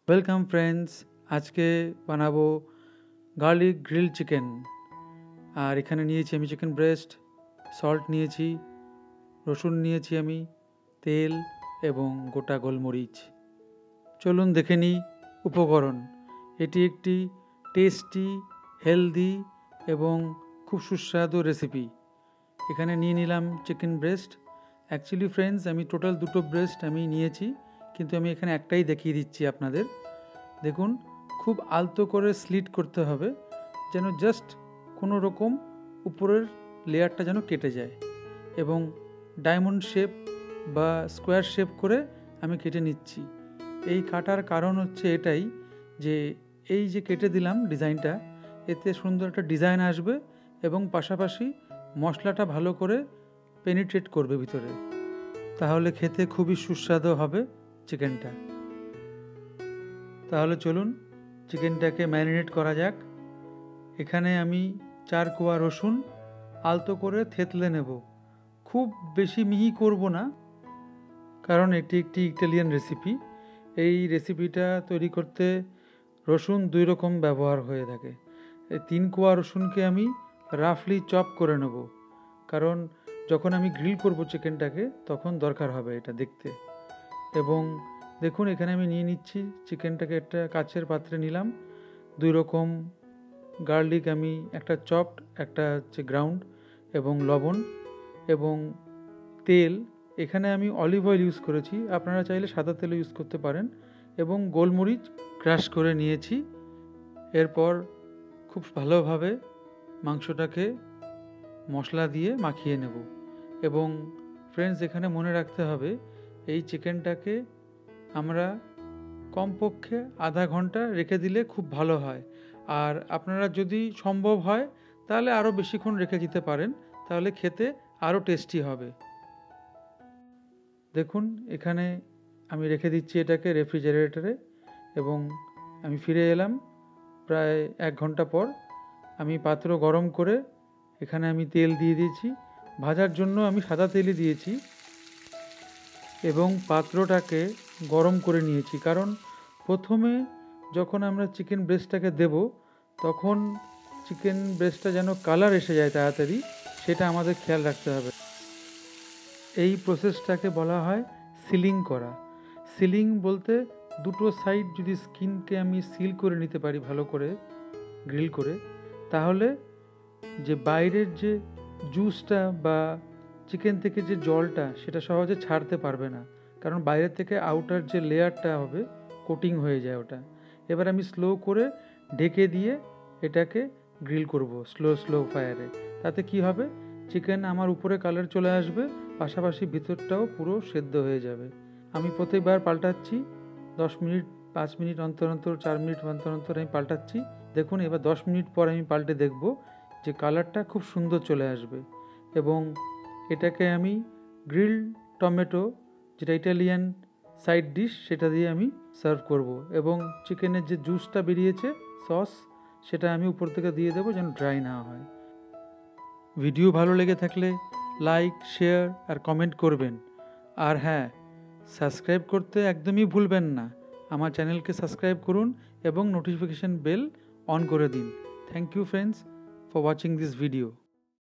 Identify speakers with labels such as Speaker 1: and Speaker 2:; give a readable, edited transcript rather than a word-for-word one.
Speaker 1: Welcome friends, আজকে বানাবো garlic grill chicken. আর এখানে নিয়েছি আমি চিকেন ব্রেস্ট, সল্ট নিয়েছি, রসুন নিয়েছি আমি, তেল এবং গোটা গোলমরিচ। চলুন দেখে নিই উপকরণ। এটি একটি টেস্টি, হেলদি এবং খুব সুস্বাদু রেসিপি। এখানে নিয়ে নিলাম চিকেন ব্রেস্ট। অ্যাকচুয়ালি ফ্রেন্ডস, আমি টোটাল 2টো ব্রেস্ট আমি নিয়েছি, কিন্তু আমি এখানে একটাই দেখিয়ে দিচ্ছি আপনাদের। দেখুন, খুব আলতো করে স্লিট করতে হবে, যেন জাস্ট কোনো রকম উপরের লেয়ারটা যেন কেটে যায়, এবং ডায়মন্ড শেপ বা স্কোয়ার শেপ করে আমি কেটে নিচ্ছি। এই কাটার কারণ হচ্ছে এটাই যে এই যে কেটে দিলাম ডিজাইনটা, এতে সুন্দর একটা ডিজাইন আসবে এবং পাশাপাশি মশলাটা ভালো করে পেনিট্রেট করবে ভিতরে, তাহলে খেতে খুবই সুস্বাদু হবে চিকেনটা। তাহলে চলুন চিকেনটাকে ম্যারিনেট করা যাক। এখানে আমি 4 কোয়া রসুন আলতো করে থেতলে নেব। খুব বেশি মিহি করব না, কারণ এটি একটি ইটালিয়ান রেসিপি। এই রেসিপিটা তৈরি করতে রসুন 2 রকম ব্যবহার হয়ে থাকে। এই 3 কোয়া রসুনকে আমি রাফলি চপ করে নেব, কারণ যখন আমি গ্রিল করব চিকেনটাকে তখন দরকার হবে এটা দেখতে। এবং দেখুন, এখানে আমি নিয়ে নিচ্ছি চিকেনটাকে, একটা কাচের পাত্রে নিলাম। 2 রকম গার্লিক আমি, একটা চপড, একটা হচ্ছে গ্রাউন্ড, এবং লবণ এবং তেল। এখানে আমি অলিভ অয়েল ইউজ করেছি, আপনারা চাইলে সাদা তেলও ইউজ করতে পারেন, এবং গোলমরিচ ক্রাশ করে নিয়েছি। এরপর খুব ভালোভাবে মাংসটাকে মশলা দিয়ে মাখিয়ে নেব। এবং ফ্রেন্ডস, এখানে মনে রাখতে হবে এই চিকেনটাকে আমরা কমপক্ষে আধা ঘন্টা রেখে দিলে খুব ভালো হয়। আর আপনারা যদি সম্ভব হয় তাহলে আরও বেশিক্ষণ রেখে দিতে পারেন, তাহলে খেতে আরও টেস্টি হবে। দেখুন, এখানে আমি রেখে দিচ্ছি এটাকে রেফ্রিজারেটরে, এবং আমি ফিরে এলাম প্রায় 1 ঘন্টা পর। আমি পাত্র গরম করে এখানে আমি তেল দিয়ে দিয়েছি। ভাজার জন্য আমি সাদা তেলই দিয়েছি, এবং পাত্রটাকে গরম করে নিয়েছি, কারণ প্রথমে যখন আমরা চিকেন ব্রেস্টটাকে দেব তখন চিকেন ব্রেস্টটা যেন কালার এসে যায় তাড়াতাড়ি, সেটা আমাদের খেয়াল রাখতে হবে। এই প্রসেসটাকে বলা হয় সিলিং করা। সিলিং বলতে দুটো সাইড যদি স্কিনকে আমি সিল করে নিতে পারি ভালো করে গ্রিল করে, তাহলে যে বাইরের যে জুসটা বা চিকেন থেকে যে জলটা সেটা সহজে ছাড়তে পারবে না, কারণ বাইরের থেকে আউটার যে লেয়ারটা হবে কোটিং হয়ে যায় ওটা। এবার আমি স্লো করে ঢেকে দিয়ে এটাকে গ্রিল করব স্লো ফায়ারে। তাতে কি হবে, চিকেন আমার উপরে কালার চলে আসবে, পাশাপাশি ভিতরটাও পুরো সেদ্ধ হয়ে যাবে। আমি প্রত্যেকবার পাল্টাচ্ছি, 10 মিনিট 5 মিনিট অন্তর অন্তর, 4 মিনিট অন্তর অন্তর আমি পাল্টাচ্ছি। দেখুন, এবার 10 মিনিট পর আমি পাল্টে দেখব যে কালারটা খুব সুন্দর চলে আসবে। এবং এটাকে আমি গ্রিল টমেটো, যেটা ইটালিয়ান সাইড ডিশ, সেটা দিয়ে আমি সার্ভ করব। এবং চিকেনের যে জুসটা বেরিয়েছে সস, সেটা আমি উপর থেকে দিয়ে দেবো যেন ড্রাই না হয়। ভিডিও ভালো লেগে থাকলে লাইক, শেয়ার আর কমেন্ট করবেন। আর হ্যাঁ, সাবস্ক্রাইব করতে একদমই ভুলবেন না। আমার চ্যানেলকে সাবস্ক্রাইব করুন এবং নোটিফিকেশন বেল অন করে দিন। Thank you friends for watching this video.